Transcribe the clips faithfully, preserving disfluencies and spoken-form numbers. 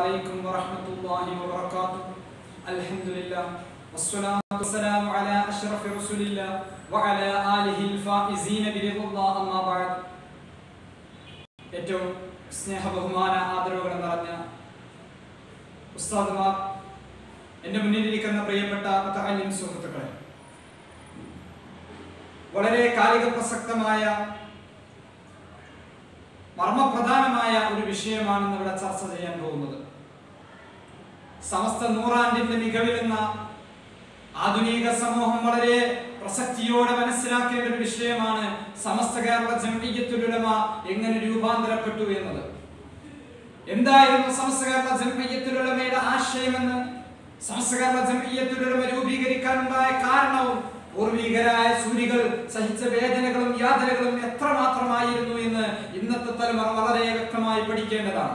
عليكم ورحمة الله وبركاته. الحمد لله والصلاة والسلام على أشرف رسول الله وعلى آله الفائزين برضا الله. أما بعد. ഏറ്റവും സ്നേഹ ബഹുമാന ആദരവുകൾ നിറഞ്ഞ ഉസ്താദുമാർ, എൻ്റെ മുന്നിലിരിക്കുന്ന പ്രിയപ്പെട്ട മുതഅല്ലിം സുഹൃത്തുക്കളെ, വളരെ കാലിക പ്രസക്തമായ മർമ്മപ്രധാനമായ ഒരു വിഷയമാണ് ഇവിടെ ചർച്ച ചെയ്യാൻ പോകുന്നത്. സമസ്ത നൂറാണ്ടിന്റെ മികവിലെന്ന ആധുനിക സമൂഹം വളരെ പ്രസക്തിയോടെ മനസ്സിലാക്കേണ്ട ഒരു വിഷയമാണ് സമസ്ത കേരള ജംഇയ്യത്തുൽ ഉലമ എങ്ങനെ രൂപാന്തരപ്പെട്ടു എന്നത്. എന്തായിരുന്നു സമസ്ത കേരള ജംഇയ്യത്തുൽ ഉലമയുടെ ആശയമെന്ന്, സമസ്ത കേരള ജംഇയ്യത്തുൽ ഉലമ രൂപീകരിക്കാനുണ്ടായ കാരണവും, പൂർവികരായ സൂരികൾ സഹിച്ച വേദനകളും യാതനകളും എത്രമാത്രമായിരുന്നു എന്ന് ഇന്നത്തെ തലമുറ വളരെ വ്യക്തമായി പഠിക്കേണ്ടതാണ്.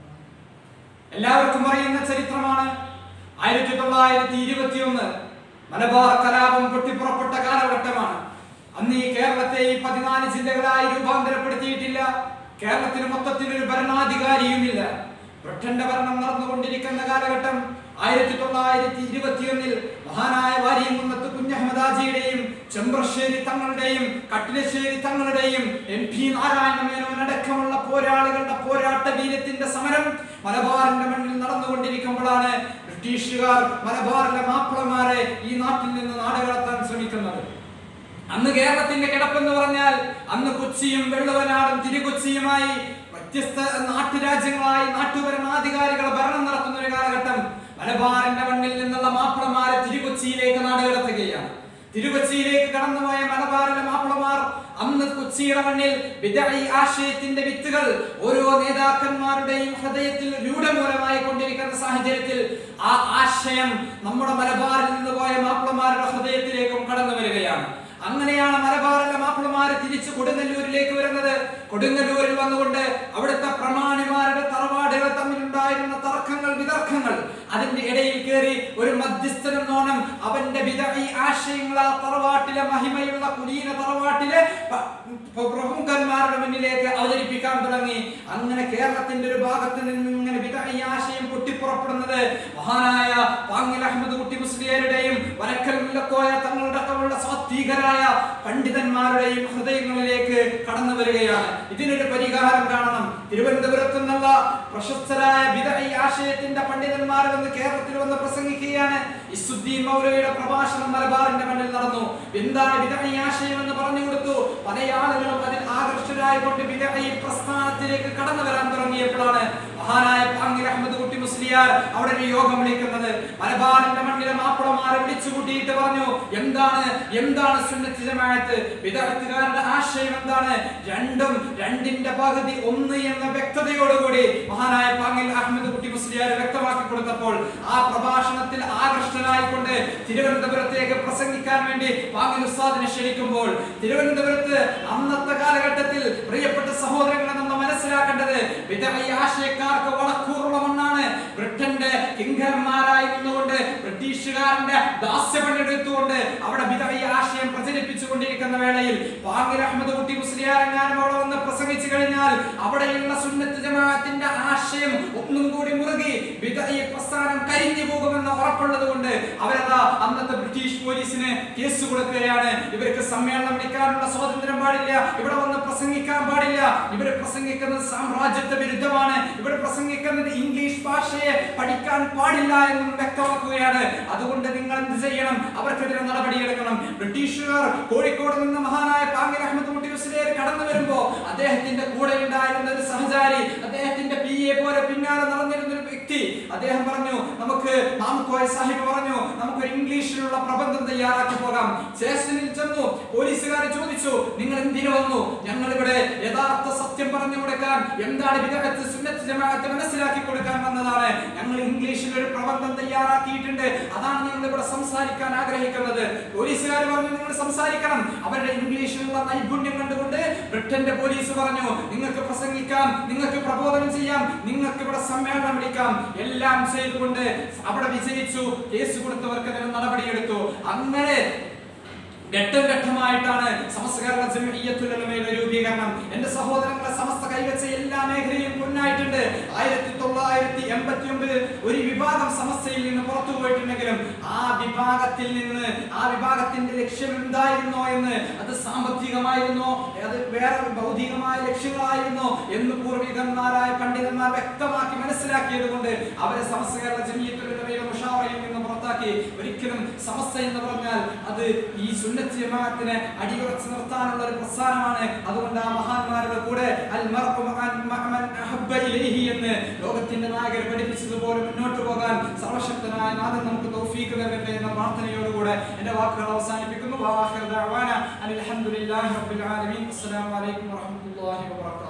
എല്ലാവർക്കും അറിയുന്ന ചരിത്രമാണ്. ആയിരത്തി തൊള്ളായിരത്തി ഇരുപത്തി ഒന്ന് മലബാർ കലാപം പൊട്ടിപ്പുറപ്പെട്ട കാലഘട്ടമാണ്. അന്ന് ഈ കേരളത്തെ ഈ പതിനാല് ജില്ലകളായി രൂപാന്തരപ്പെടുത്തിയിട്ടില്ല. കേരളത്തിന് മൊത്തത്തിൽ ഒരു ഭരണാധികാരിയുമില്ല. ബ്രിട്ടന്റെ ഭരണം നടന്നുകൊണ്ടിരിക്കുന്ന കാലഘട്ടം. ആയിരത്തി തൊള്ളായിരത്തി ഇരുപത്തി ഒന്നിൽ മഹാനായ വാരിയംകുന്നത്ത് കുഞ്ഞഹമ്മദാജിയുടെയും ചെമ്പ്രശ്ശേരി തങ്ങളുടെയും കട്ടിലശ്ശേരി തങ്ങളുടെയും എം പി നാരായണ മേനോൻ അടക്കമുള്ള പോരാളികളുടെ പോരാട്ട വീര്യത്തിന്റെ സമരം മലബാറിന്റെ മണ്ണിൽ നടന്നുകൊണ്ടിരിക്കുമ്പോഴാണ് ബ്രിട്ടീഷുകാർ മലബാറിലെ മാപ്പിളമാരെ ഈ നാട്ടിൽ നിന്ന് നാടുകടത്താൻ ശ്രമിക്കുന്നത്. അന്ന് കേരളത്തിന്റെ കിടപ്പെന്ന് പറഞ്ഞാൽ അന്ന് കൊച്ചിയും വെള്ളുവനാടും തിരുകൊച്ചിയുമായി വ്യത്യസ്ത നാട്ടുരാജ്യങ്ങളായി നാട്ടുഭരണാധികാരികൾ ഭരണം നടത്തുന്ന ഒരു കാലഘട്ടം. മലബാറിന്റെ മണ്ണിൽ നിന്നുള്ള മാപ്പിളമാരെ തിരുകൊച്ചിയിലേക്ക് നാടുകടത്തുകയാണ്. തിരുകൊച്ചിയിലേക്ക് കടന്നുപോയ മലബാറിലെ മാപ്പിളമാർ അന്ന് കൊച്ചിയുടെ മണ്ണിൽ ബിദ്അഈ ആശയത്തിന്റെ വിത്തുകൾ ഓരോ നേതാക്കന്മാരുടെയും ഹൃദയത്തിൽ രൂഢമൂലമായി കൊണ്ടിരിക്കുന്ന സാഹചര്യത്തിൽ ആ ആശയം നമ്മുടെ മലബാറിൽ നിന്ന് പോയ മാപ്പിളമാരുടെ ഹൃദയത്തിലേക്കും കടന്നു വരികയാണ്. അങ്ങനെയാണ് മലബാറിലെ മാപ്പിളമാര് തിരിച്ചു കൊടുങ്ങല്ലൂരിലേക്ക് വരുന്നത്. കൊടുങ്ങല്ലൂരിൽ വന്നുകൊണ്ട് അവിടുത്തെ പ്രമാണിമാരുടെ തറവാടുകൾ തമ്മിലുണ്ടായിരുന്ന തർക്കങ്ങൾ വിതർക്കങ്ങൾ അതിന്റെ ഇടയിൽ കയറി ഒരു മധ്യസ്ഥനെന്നോണം അവന്റെ ബിദ്അഈ ആശയങ്ങൾ ആ തറവാട്ടിലെ മഹിമയുള്ള കുലീന തറവാട്ടിലെ പ്രമുഖന്മാരുടെ മുന്നിലേക്ക് അവതരിപ്പിക്കാൻ തുടങ്ങി. അങ്ങനെ കേരളത്തിന്റെ ഒരു ഭാഗത്ത് നിന്ന് ഇങ്ങനെ ബിദ്അഈ ആശയം പൊട്ടിപ്പുറപ്പെടുന്നത് മഹാനായ പാങ്ങിൽ അഹമ്മദ് കുട്ടി മുസ്ലിയാരുടെയും വരക്കൽ മുല്ലക്കോയ തങ്ങളടക്കമുള്ള സാത്വികരായ പണ്ഡിതന്മാരുടെയും ഹൃദയങ്ങളിലേക്ക് കടന്നു വരികയാണ്. ഇതിനൊരു പരിഹാരം കാണണം. തിരുവനന്തപുരത്ത് നിന്നുള്ള പ്രശസ്തരായ ബിദ്അഈ ആശയത്തിന്റെ പണ്ഡിതന്മാർ വന്ന് കേരളത്തിൽ വന്ന് പ്രസംഗിക്കുകയാണ്. ഇസ്സുദ്ദീൻ മൗലവിയുടെ പ്രഭാഷണം മലബാറിന്റെ മണ്ണിൽ നടന്നു. എന്താണ് ബിദ്അഈ ആശയം എന്ന് പറഞ്ഞു കൊടുത്തു. പല ആളുകളും അതിൽ ആകർഷകരായിക്കൊണ്ട് ബിദ്അഈ പ്രസ്ഥാനത്തിലേക്ക് കടന്നു വരാൻ തുടങ്ങിയപ്പോഴാണ് മഹാനായ പാങ്ങിൽ അഹമ്മദ് കുട്ടി മുസ്ലിയാർ അവിടെ ഒരു യോഗം വിളിക്കുന്നത്. മലബാറിന്റെ മണ്ണിലെ മാപ്പിളമാരെ വിളിച്ചു കൂട്ടിയിട്ട് പറഞ്ഞു, എന്താണ് എന്താണ് സുന്നത്ത് ജമാഅത്ത്, ബിദ്അത്തുകാരുടെ ആശയം എന്താണ്, രണ്ടും രണ്ടിന്റെ പകുതി ഒന്ന് എന്ന വ്യക്തതയോടുകൂടി മഹാനായ പാങ്ങിൽ അഹമ്മദ് കുട്ടി മുസ്ലിയാർ വ്യക്തമാക്കി കൊടുത്തപ്പോൾ ആ പ്രഭാഷണത്തിൽ ആകർഷ്ടനായിക്കൊണ്ട് തിരുവനന്തപുരത്തേക്ക് പ്രസംഗിക്കാൻ വേണ്ടി പാങ്ങിൽ ഉസ്താദിനെ ക്ഷണിക്കുമ്പോൾ തിരുവനന്തപുരത്ത് അന്നത്തെ കാലഘട്ടത്തിൽ പ്രിയപ്പെട്ട സഹോദരങ്ങളെ നമ്മൾ മനസ്സിലാക്കേണ്ടത് ബിദ്അഈ ആശയക്കാർക്ക് വളക്കൂറുള്ള മണ്ണാണ്. ബ്രിട്ടന്റെ കിങ്കരന്മാരായി നിന്നുകൊണ്ട് ബ്രിട്ടീഷുകാരന്റെ ദാസ്യപണിയെടുത്തുകൊണ്ട് അവിടെ ബിദ്അഈ ആശയം പ്രചരിപ്പിച്ചു കൊണ്ടിരിക്കുന്ന വേളയിൽ പാങ്ങിൽ അഹമ്മദ് കുട്ടി മുസ്ലിയാർ എങ്ങാനും അവിടെ വന്ന് പ്രസംഗിച്ചു കഴിഞ്ഞാൽ അവിടെയുള്ള സുന്നത്ത് ജമാഅത്തിന്റെ ആശയം ഒന്നും കൂടി മുറുകി ബിദ്അഈ പ്രസ്ഥാനം കരിഞ്ഞു പോകുമെന്ന് ഉറപ്പുള്ളത് കൊണ്ട് അവരതാ അന്നത്തെ ബ്രിട്ടീഷ് പോലീസിന് കേസ് കൊടുക്കുകയാണ്. ഇവർക്ക് സമ്മേളനം വിളിക്കാനുള്ള സ്വാതന്ത്ര്യം പാടില്ല, ഇവിടെ വന്ന് പ്രസംഗിക്കാൻ പാടില്ല, ഇവർ പ്രസംഗിക്കുന്നത് സാമ്രാജ്യത്വ വിരുദ്ധമാണ്, ഇവർ പ്രസംഗിക്കുന്നത് ഇംഗ്ലീഷ് ഭാഷയെ പഠിക്കാൻ പാടില്ല എന്നും വ്യക്തമാക്കുകയാണ്. അതുകൊണ്ട് നിങ്ങൾ എന്ത് ചെയ്യണം, അവർക്കെതിരെ നടപടിയെടുക്കണം. ബ്രിട്ടീഷുകാർ കോഴിക്കോട് നിന്ന് മഹാനായ പാങ്ങിൽ അഹമ്മദ് കുട്ടി മുസ്ലിയാർ കടന്നു വരുമ്പോ അദ്ദേഹത്തിന്റെ കൂടെ ഉണ്ടായിരുന്ന ഒരു സഹചാരി, അദ്ദേഹത്തിന്റെ പി എ പോലെ പിന്നാലെ നടന്നിരുന്ന ഒരു വ്യക്തി, അദ്ദേഹം പറഞ്ഞു, നമുക്ക് മാമുക്കോയ സാഹിബ് പറഞ്ഞു, നമുക്കൊരു ഇംഗ്ലീഷിലുള്ള പ്രബന്ധം തയ്യാറാക്കി പോകാം. സ്റ്റേഷനിൽ ചെന്നു. പോലീസുകാർ ചോദിച്ചു, നിങ്ങൾ എന്തിനു വന്നു? ഞങ്ങൾ ഇവിടെ യഥാർത്ഥ സത്യം പറഞ്ഞു കൊടുക്കാൻ, എന്താണ് ബിദ്അത്ത് സുന്നത്ത് ജമാഅത്ത് മനസ്സിലാക്കി കൊടുക്കാൻ വന്നതാണ്. ഞങ്ങൾ ഇംഗ്ലീഷിൽ ഒരു പ്രബന്ധം തയ്യാറാക്കിയിട്ടുണ്ട്, അതാണ് ഞങ്ങൾ ഇവിടെ സംസാരിക്കാൻ ആഗ്രഹിക്കുന്നത്. പോലീസുകാർ പറഞ്ഞു, നിങ്ങൾ സംസാരിക്കണം. അവരുടെ ഇംഗ്ലീഷിലുള്ള നൈപുണ്യം കണ്ടുകൊണ്ട് ബ്രിട്ടന്റെ പോലീസ് പറഞ്ഞു, നിങ്ങൾക്ക് പ്രസംഗിക്കാം, നിങ്ങൾക്ക് പ്രബോധനം ചെയ്യാം, നിങ്ങൾക്ക് ഇവിടെ സമ്മേളനം വിളിക്കാം. എല്ലാം ചെയ്തുകൊണ്ട് അവിടെ വിജയിച്ചു. കേസ് കൊടുത്തവർക്ക് നടപടിയെടുത്തു. അങ്ങനെ ഘട്ടം ഘട്ടമായിട്ടാണ് സമസ്ത കേരള ജംഇയ്യത്തുൽ ഉലമയുടെ രൂപീകരണം. എന്റെ സഹോദരങ്ങളെ, സമസ്ത കൈവച്ച എല്ലാ മേഖലയും പൊന്നായിട്ടുണ്ട്. ആയിരത്തി തൊള്ളായിരത്തി എൺപത്തി ഒമ്പത് ഒരു വിഭാഗം സമസ്തയിൽ നിന്ന് പുറത്തു പോയിട്ടുണ്ടെങ്കിലും ആ വിഭാഗത്തിൽ നിന്ന് ആ വിഭാഗത്തിന്റെ ലക്ഷ്യം എന്തായിരുന്നോ എന്ന്, അത് സാമ്പത്തികമായിരുന്നോ, അത് വേറെ ഭൗതികമായ ലക്ഷ്യങ്ങളായിരുന്നോ എന്ന് പൂർവികന്മാരായ പണ്ഡിതന്മാർ വ്യക്തമാക്കി മനസ്സിലാക്കിയത് കൊണ്ട് അവരെ സമസ്ത കേരള ജമിയത്തുൽ ഉലമയുടെ മുഷാവറയിൽ നിന്ന് പുറത്താക്കി. ഒരിക്കലും സമസ്ത എന്ന് പറഞ്ഞാൽ അത് ഈ സുന്നത്ത് ജമാഅത്തിനെ അടിയുറച്ച് നിർത്താനുള്ള ഒരു പ്രസ്ഥാനമാണ്. അതുകൊണ്ട് ആ മഹാന്മാരുടെ കൂടെ അൽ മർഉ മഅൻ അഹബ്ബ ഇലൈഹി എന്ന് ലോകത്തിന്റെ നായകർ പഠിപ്പിച്ചതുപോലെ മുന്നോട്ട് പോകാൻ സർവശക്തനായ നാഥൻ നമുക്ക് തൗഫീഖ് നൽകട്ടെ എന്ന പ്രാർത്ഥനയോടുകൂടെ എന്റെ വാക്കുകൾ അവസാനിപ്പിക്കുന്നു. വആഖിറു ദഅവാന അനിൽ ഹംദുലില്ലാഹി റബ്ബിൽ ആലമീൻ. അസ്സലാമു അലൈക്കും വറഹ്മത്തുള്ളാഹി വബറകാതുഹു.